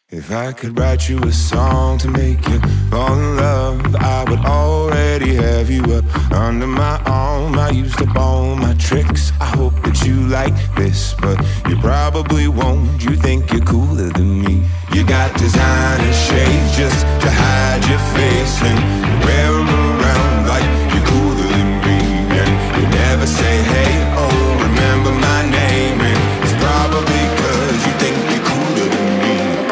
If I could write you a song to make you fall in love, I would already have you up under my arm. I used up all my tricks, I hope that you like this, but you probably won't. You think you're cooler than me. You got designer shades just to hide your face, and you wear them around like you're cooler than me. And you never say, hey, oh, remember my name. And it's probably cause you think you're cooler than me.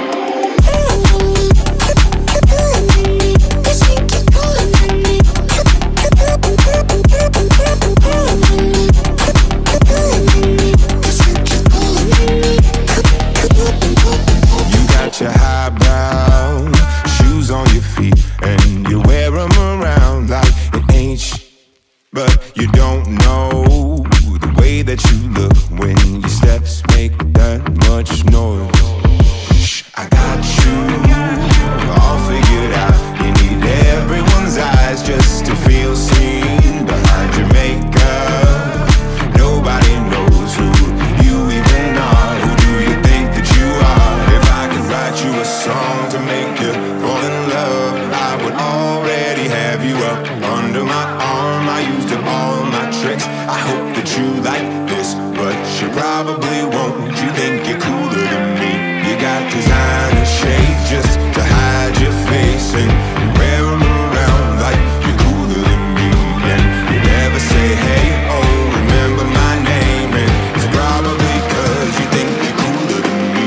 Your highbrow shoes on your feet, and you wear them around like it ain't but you don't know the way that you look when your steps make that much noise. Shh, I got you all figured out. You need everyone's eyes just to feel seen behind your makeup. Nobody knows who you even are. Who do you think that you are? If I could write you a song to make you fall in love, I would already have you up under my arm. I used up all my tricks, I hope that you like this, but you probably won't. You think you're cooler than me. You got designer shades just to hide your face, and you wear them around like you're cooler than me. And you never say, hey, oh, remember my name. And it's probably cause you think you're cooler than me.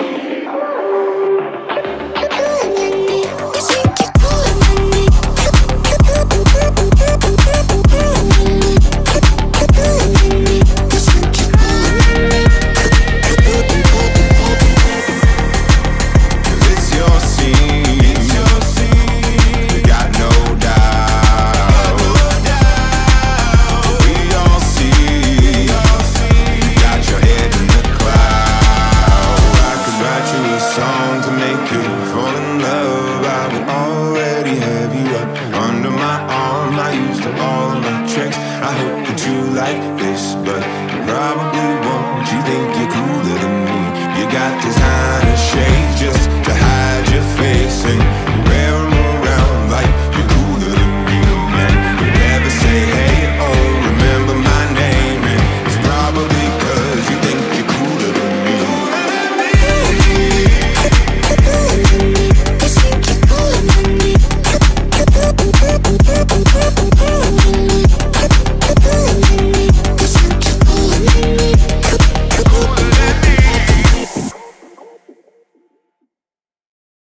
It's your scene, you got no doubt. We all see, you got your head in the cloud. I could write you a song to make you